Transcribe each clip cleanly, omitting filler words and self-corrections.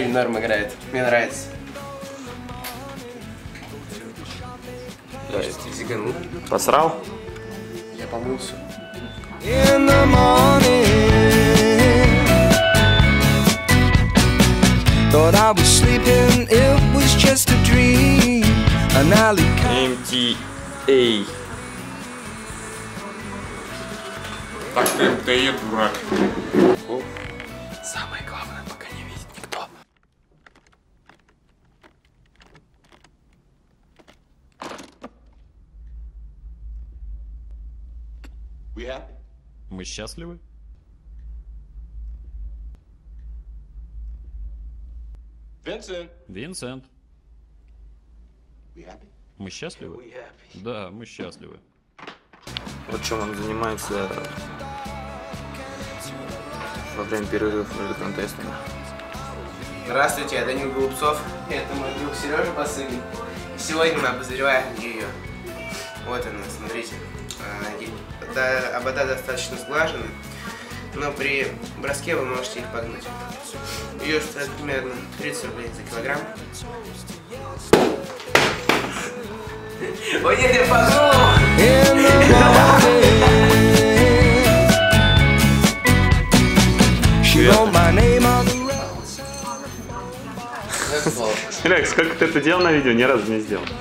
очень норм играет. Мне нравится. Да, ты зиганул. Посрал? Я помылся. MTA. Так ты МТЕ, дурак. Самое главное, пока не видит никто. Мы счастливы? Винсент. Мы счастливы? Да, мы счастливы. Вот чем он занимается во время перерывов между контестами. Здравствуйте, я Данил Голубцов. Это мой друг Сережа Басыгин. Сегодня мы обозреваем ее. Вот она, смотрите. Обода достаточно сглажены, но при броске вы можете их погнуть. Ее стоит примерно 30 рублей за килограмм. Ой, нет, я погнул! Лекс, сколько ты это делал на видео? Ни разу не сделал.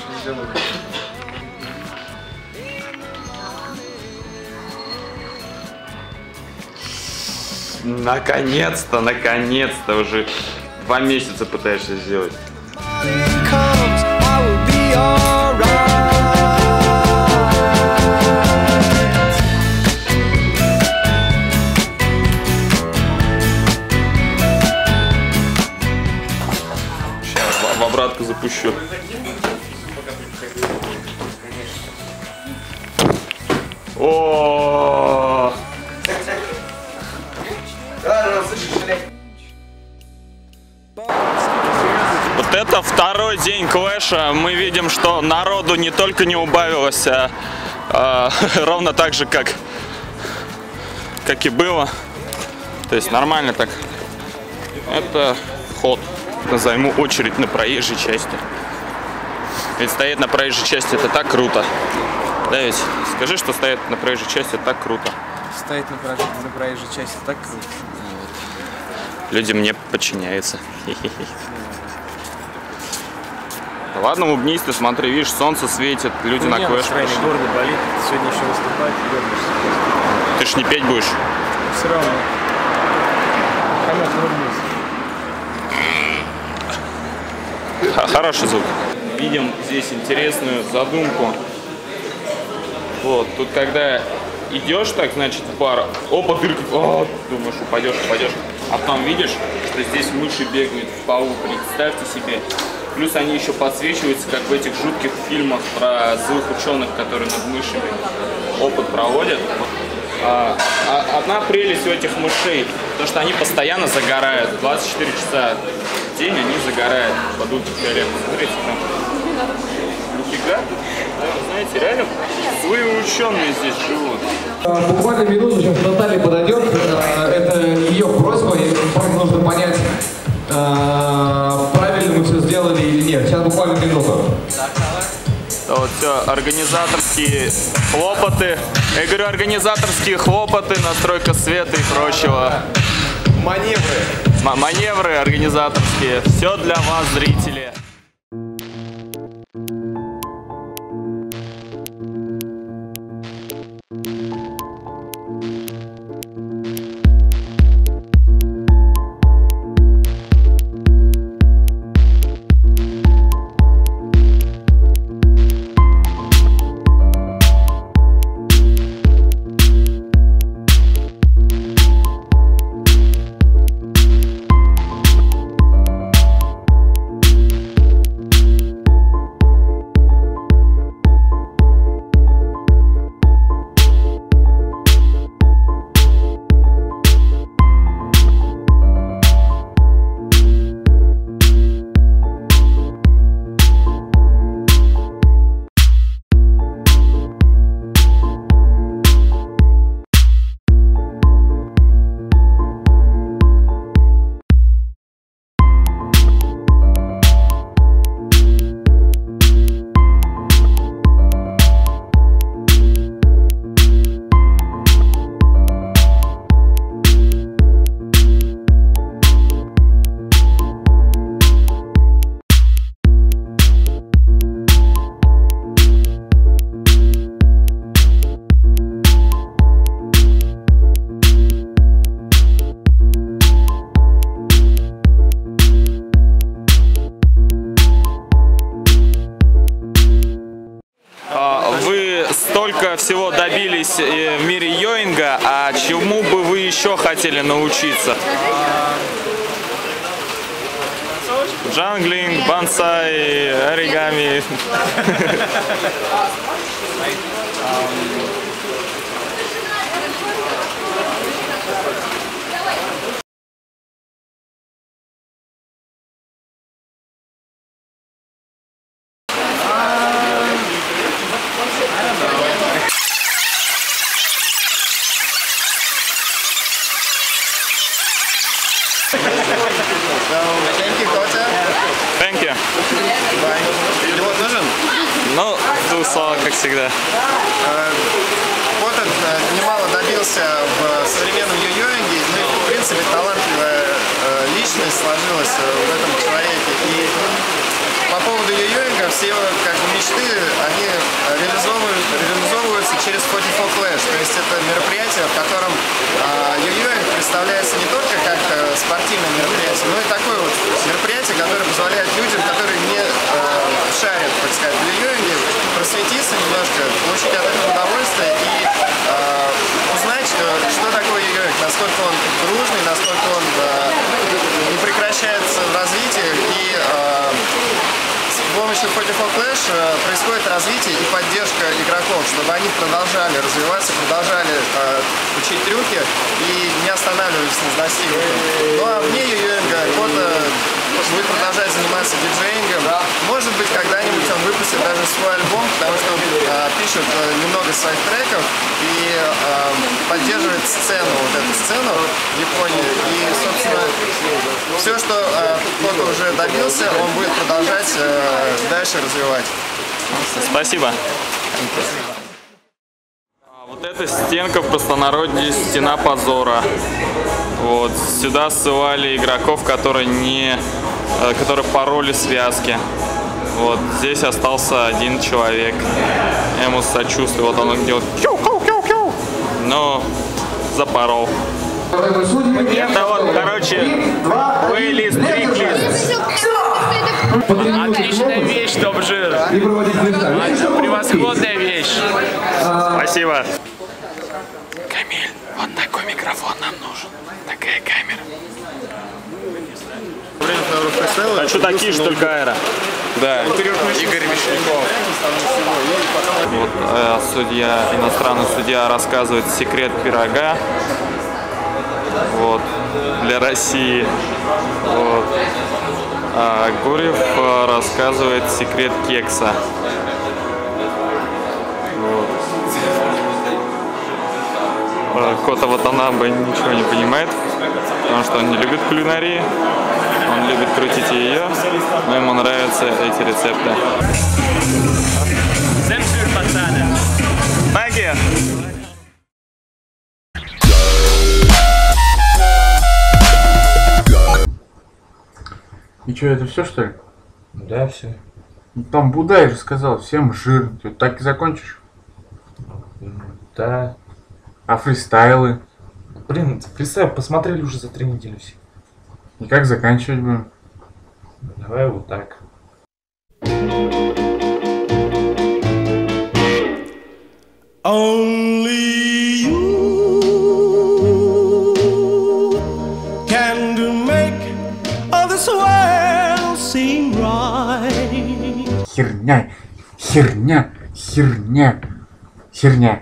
Наконец-то, наконец-то, уже 2 месяца пытаешься сделать. Сейчас в обратку запущу. О! Вот это второй день Клэша. Мы видим, что народу не только не убавилось, а ровно так же, как и было. То есть нормально так. Это вход. Займу очередь на проезжей части. Ведь стоять на проезжей части — это так круто. Да ведь? Скажи, что стоять на проезжей части — это так круто. Стоять на проезжей части так круто. Люди мне подчиняются. Да ладно, улыбнись ты, смотри, видишь, солнце светит, люди на Клэш пришли. Горло болит, сегодня еще выступать, вернешься. Ты ж не петь будешь? Все равно. Хороший звук. Видим здесь интересную задумку. Вот, тут когда идешь так, значит, в пар, опа, дырка, думаешь, упадешь. А потом видишь, что здесь мыши бегают в полу, представьте себе. Плюс они еще подсвечиваются, как в этих жутких фильмах про злых ученых, которые над мышами опыт проводят. Одна прелесть у этих мышей, то что они постоянно загорают. 24 часа в день они загорают под ультрафиолетом. Смотрите, там нифига. Знаете, реально злые ученые здесь живут. Буквально минуту, сейчас Наталья подойдет. Это ее просьба, и нужно понять, правильно мы все сделали или нет. Сейчас буквально минуту. Вот все, организаторские хлопоты. Я говорю, организаторские хлопоты, настройка света и прочего. Маневры. Маневры организаторские. Все для вас, зрители. столько всего добились в мире йоинга, а чему бы вы еще хотели научиться? Джанглинг, бонсай, оригами. Thank you. Перевод нужен? Ну, в двух словах, как всегда. Коттон немало добился в современном йо-йоинге, ну и, в принципе, талантливая личность сложилась в этом человеке. И по поводу йо-йоинга все его мечты, они реализовываются через 44 Clash. То есть это мероприятие, в котором йо-йоинг представляется не только как спортивное мероприятие, но и такое вот мероприятие, которое позволяет людям, которые не шарят, так сказать, в йо-йоинге, просветиться немножко, получить от этого удовольствие и узнать, что такое йо-йоинг, насколько он дружный, насколько он не прекращается в развитии, и с помощью 44 Clash происходит развитие и поддержка игроков, чтобы они продолжали развиваться, продолжали учить трюки и не останавливались на достигнутом. Ну а вне йо-йоинга будет продолжать заниматься диджеингом. Может быть, когда-нибудь он выпустит даже свой альбом, потому что он пишет немного своих треков и поддерживает сцену, вот эту сцену в Японии. И, собственно, все, что Кота уже добился, он будет продолжать дальше развивать. Спасибо. Вот эта стенка в простонародье стена позора. Вот сюда ссылали игроков, которые пороли связки. Вот здесь остался один человек. Я ему сочувствую. Вот он делает но запорол. Это вот, короче, плейлист, трек-лист. Отличная вещь, топ-жир. Превосходная вещь. Спасибо. Камиль, вот такой микрофон нам нужен. Такая камера. Хочу такие же, только аэро. Да. Игорь Мишельков. Вот иностранный судья рассказывает секрет пирога. Вот, для России. Вот. А Гурьев рассказывает секрет кекса. Вот. Кота Ватанабе ничего не понимает, потому что он не любит кулинарии, он любит крутить ее, но ему нравятся эти рецепты. Thank you. И что, это все, что ли? Да, все. Там Будай же сказал, всем жир. Ты так и закончишь? Да. А фристайлы? Блин, фристайл посмотрели уже за 3 недели все. И как заканчивать будем? Давай вот так. Only you can make this world seem right. Херня, херня, херня, херня.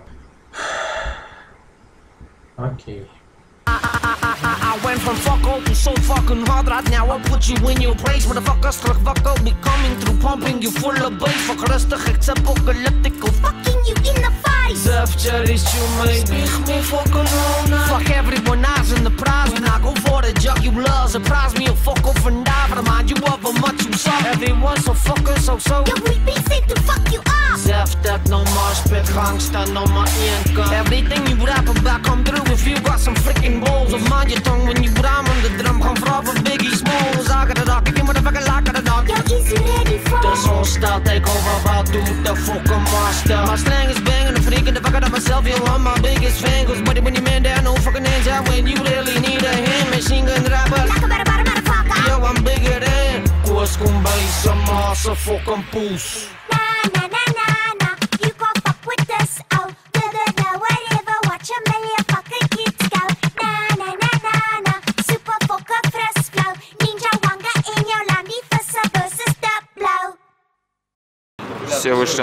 Окей. I went from fuck up to so fucking hard right now. I'll put you in your place. Motherfucker, struck fuck up, be coming through, pumping you full of bass. Fuck rustig, it's apocalyptical. Fucking you in the face. Завчера чумой, смех me fucking all night. Fuck everyone else in the prize. When I go for the jugular, surprise me, you'll fuck off and die. But remind you of how much you suck. Everyone's so fucking so. Yo, we be sick to fuck you up. Zeftek, no more spit, gangsta, no more income. Everything you rap about come through if you got some freaking balls. Of mind your tongue when you rhyme on the drum. Come from Biggie Smalls. I got it up, if you motherfucking like it up. Yo, is you ready for the whole style take over, I'll do the fucking monster. My slang is banging, the freak and the fuck out of myself. You are my biggest fan. Cause buddy, when you man down, no fucking hands out. When you really need a hand, machine gun rapper. Like a better motherfucker. Yo, I'm bigger than. Koos kumbay sa masa fucking poos. Na na na na na, you gon' fuck with us.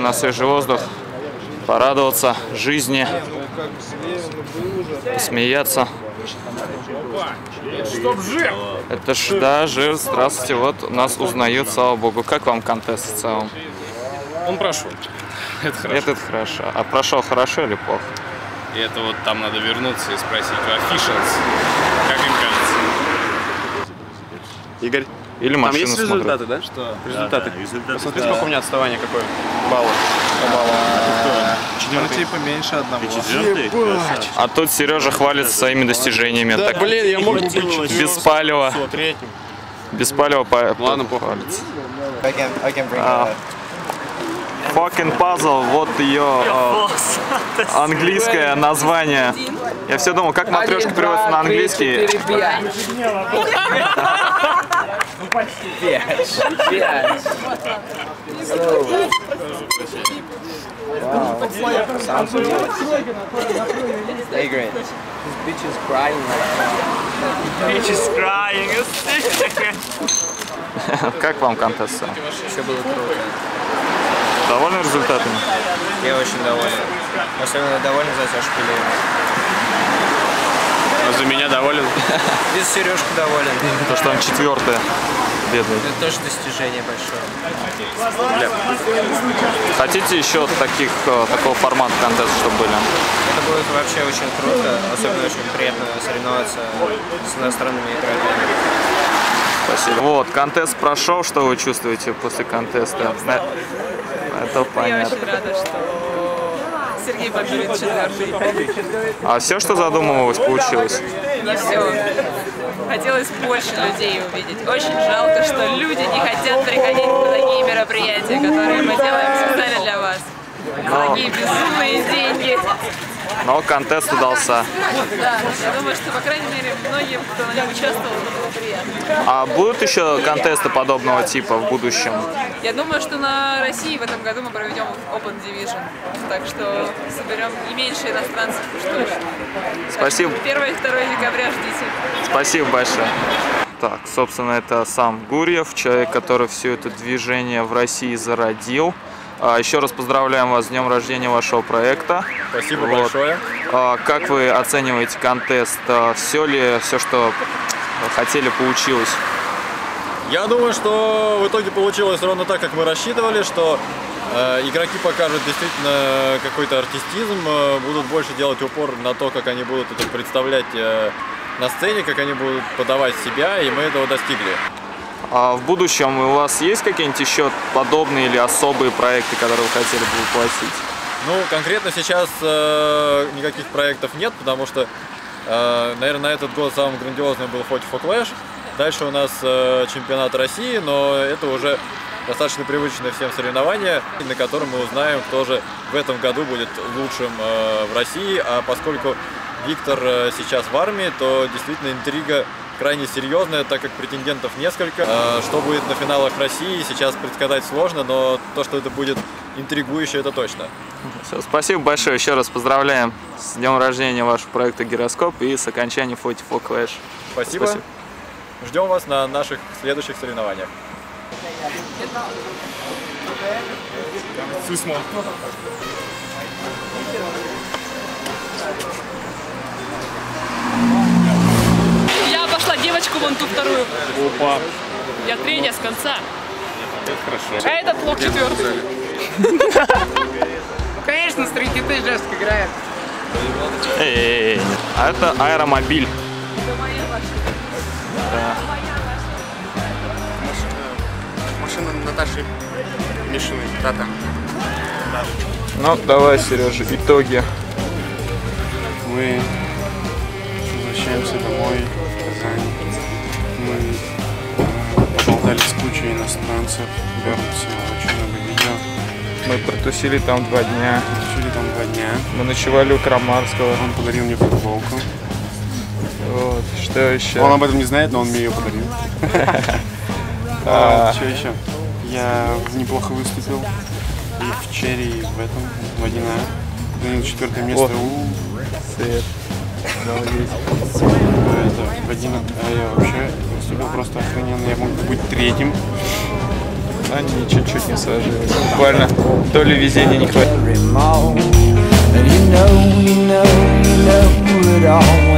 на свежий воздух, порадоваться жизни, посмеяться. Это ж, да, жир, здравствуйте, вот нас узнают, слава богу. Как вам контест в целом? Он прошел. Это хорошо. Это хорошо. А прошел хорошо или плохо? И это вот там надо вернуться и спросить у officials, как им кажется. Игорь, или там машину есть смотрят. результаты, да? Что? Результаты. Да, результаты. Посмотри, сколько у меня отставание, какое баллы. Четвертый поменьше одного. А тут Сережа хвалится своими достижениями. Да, так, блин, я мог бы быть четвертым. без палева. Третьим. Без палева Ладно, хвалится. Fucking puzzle, вот ее английское название. Я все думал, как матрешка переводится на английский. Как вам контест? Все было круто. Довольны результатами? Я очень доволен. Особенно доволен за Сашу Пелеева. А за меня доволен? Без Сережки доволен. То, что он четвертый. Бедный. Это тоже достижение большое. Хотите еще такого формата контеста, чтобы были? Это будет вообще очень круто. Особенно очень приятно соревноваться с иностранными игроками. Спасибо. Вот, контест прошел. Что вы чувствуете после контеста? Это понятно. Я очень рада, что Сергей Бабюрин четвертый. А все, что задумывалось, получилось? Не все. Хотелось больше людей увидеть. Очень жалко, что люди не хотят приходить на такие мероприятия, которые мы делаем специально для вас. За такие безумные деньги. Но контест удался. Да, я думаю, что, по крайней мере, многим, кто на нем участвовал, это было приятно. А будут еще контесты подобного типа в будущем? Я думаю, что на России в этом году мы проведем Open Division. Так что соберем не меньше иностранцев, что ли. Спасибо. 1 и 2 декабря ждите. Спасибо большое. Так, собственно, это сам Гурьев, человек, который все это движение в России зародил. Еще раз поздравляем вас с днем рождения вашего проекта. Спасибо большое. Как вы оцениваете контест? Все, что хотели, получилось? Я думаю, что в итоге получилось ровно так, как мы рассчитывали, что игроки покажут действительно какой-то артистизм, будут больше делать упор на то, как они будут это представлять на сцене, как они будут подавать себя, и мы этого достигли. А в будущем у вас есть какие-нибудь еще подобные или особые проекты, которые вы хотели бы воплотить? Ну, конкретно сейчас никаких проектов нет, потому что, наверное, на этот год самым грандиозным был Forty for Clash. Дальше у нас чемпионат России, но это уже достаточно привычное всем соревнования, на котором мы узнаем, кто же в этом году будет лучшим в России. А поскольку Виктор сейчас в армии, то действительно интрига крайне серьезная, так как претендентов несколько. Что будет на финалах России, сейчас предсказать сложно, но то, что это будет интригующе, это точно. Все, спасибо большое. Еще раз поздравляем с днем рождения вашего проекта «Гироскоп» и с окончанием Forty for Clash. Спасибо. Ждем вас на наших следующих соревнованиях. Я обошла девочку вон ту вторую. Опа. Я третья с конца. Это хорошо. А этот блок четвертый. Конечно, стрейкиты жестко играет. Эй, а это аэромобиль. Да. Машина Наташи Мишиной. Тата. Ну, давай, Сережа, итоги. Мы возвращаемся домой в Казань. Мы поболтали с кучей иностранцев, вернемся очень много видео. Мы протусили там 2 дня. Мы ночевали у Крамарского. Он подарил мне футболку. Вот, что еще? Он об этом не знает, но он мне ее подарил. Что еще? Я неплохо выступил. И в Черри, и в этом, в 1А. Занял 4-е место. Свет. В 1А я вообще выступил просто охрененно. Я мог быть 3-м. Саня чуть-чуть не сложилось. Буквально то ли везения не хватит.